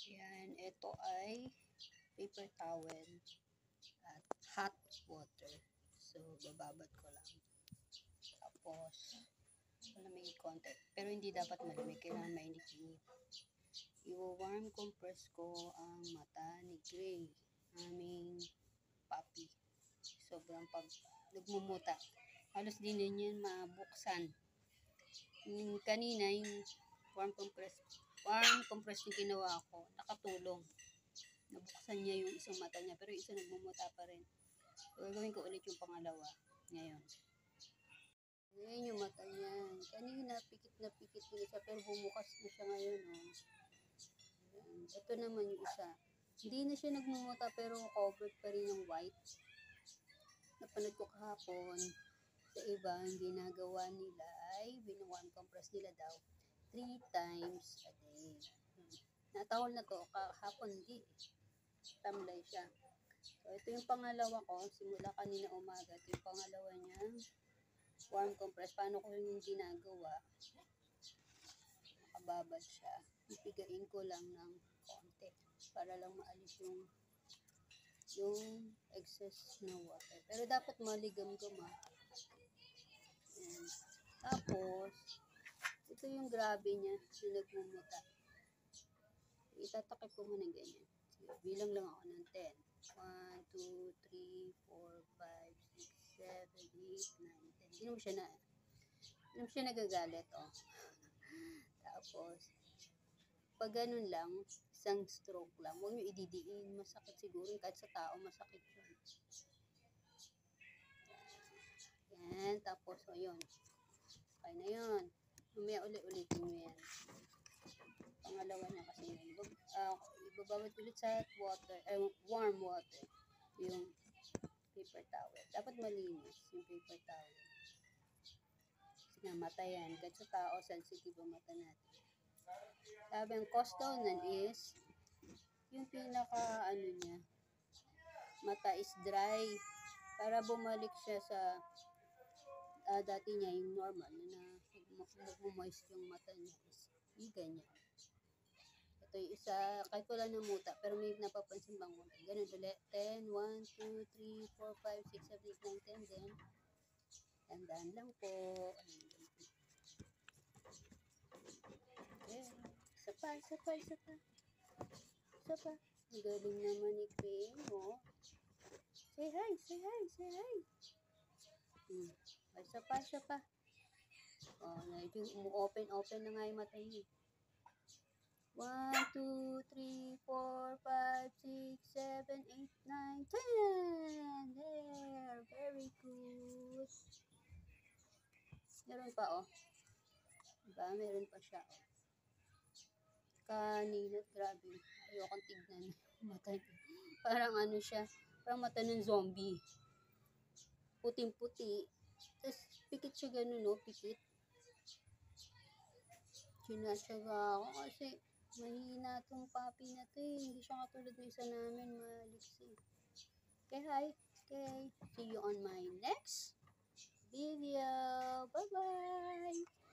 Yan, ito ay paper towel at hot water. So, bababad ko lang. Tapos, malamig konti. Pero hindi dapat malamig, kailangan mainit-init. I-warm compress ko ang mata ni Gray, aming puppy. Sobrang pag nagmumuta. Halos din yan mabuksan. Yung kanina, yung warm compress yung ginawa ko, nakatulong. Nabuksan niya yung isang mata niya, pero yung isa nagmumuta pa rin. So, gagawin ko ulit yung pangalawa ngayon. Ngayon yung mata niya. Kanina, pikit na siya, pero bumukas na siya ngayon. Oh. Ito naman yung isa. Hindi na siya nagmumuta, pero covered pa rin yung white. Napanood ko kahapon, sa iba, ang ginagawa nila ay binuwarm compress nila daw 3 times a day. Natahol na to, kahapon hindi. Tamlay siya. So, ito yung pangalawa ko, simula kanina umaga. Ito yung pangalawa niya, warm compress. Paano ko yung ginagawa? Nakababad siya. Ipigain ko lang ng konti para lang maalis yung excess na water. Pero dapat maligam-gam. Tapos, ito yung grabe niya, yung nagmumuta. Itatakip ko muna ganyan. Sige, bilang lang ako ng 10. 1, 2, 3, 4, 5, 6, 7, 8, 9, 10. Hindi naman siya nagagalit, oh. Tapos, pag ganun lang, isang stroke lang, huwag nyo ididiin. Masakit siguro, kahit sa tao, masakit yun. Yan, tapos, o yun. Okay na yun. Mamaya ulit-ulitin nyo yan. Pangalawa niya kasi yun. Ibabawad ulit sa water, warm water. Yung paper towel. Dapat malinis yung paper towel. Kasi nga, mata yan. Kahit sa tao, sensitive ang mata natin. Sabi ang cause daw nun is, yung pinaka, niya, mata is dry. Para bumalik siya sa dati niya, yung normal, na nag-moist yung mata niya is, yung ganyan. Ito yung isa, kahit wala ng muta, pero may napapansin bang muta. Ganun ulit, 10, 1, 2, 3, 4, 5, 6, 7, 8, 9, 10, then, tandaan lang po. Okay. Isa pa. Ang galing naman ni Queen, oh. Say hi. Isa pa. Oh, medyo umu-open na nga yung mata niya. 1, 2, 3, 4, 5, 6, 7, 8, 9, 10. There. Very good. Meron pa, oh. Diba? Meron pa siya, oh. Kanina, grabe. Ayokong tignan. Mata niya. Parang siya. Parang mata ng zombie. Puting-puti. Tapos, pikit siya ganun, no? Pikit. Sinasyaga ako kasi mahina tong puppy na to, eh. Hindi siya katulad ng isa namin, maliksi. Okay, hi. Okay. See you on my next video. Bye-bye.